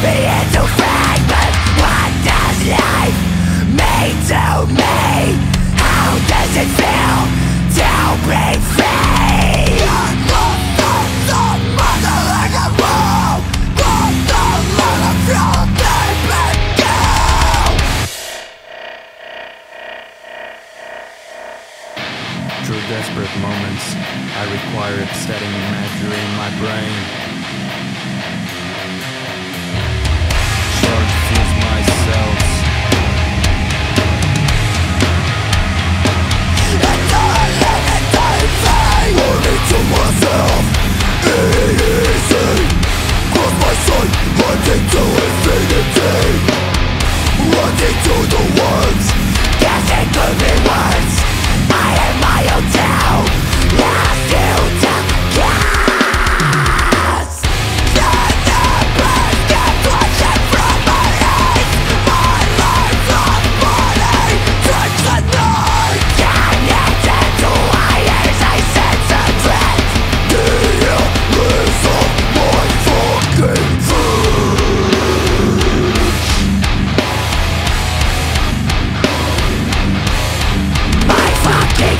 me into fragments. What does life mean to me? How does it feel to be free? I'm lost in some mother like a wall. Lost alone from deep and down. Through desperate moments, I require upsetting imagery in my brain. Short fuse my cells. And I live in daydream. Only to myself, easy. Cross my sight, running to infinity. Running to the words, guessing could be words. I am my own town, lost to the gas. The numbers get flashing from my eyes. My life lost body touch the night. Connected to wires, I sense a threat. The illness of my fucking fucking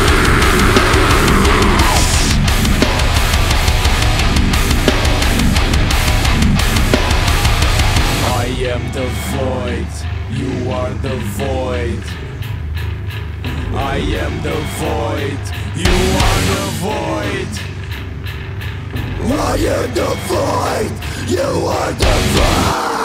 I am the void, you are the void. I am the void, you are the void. I am the void, you are the void.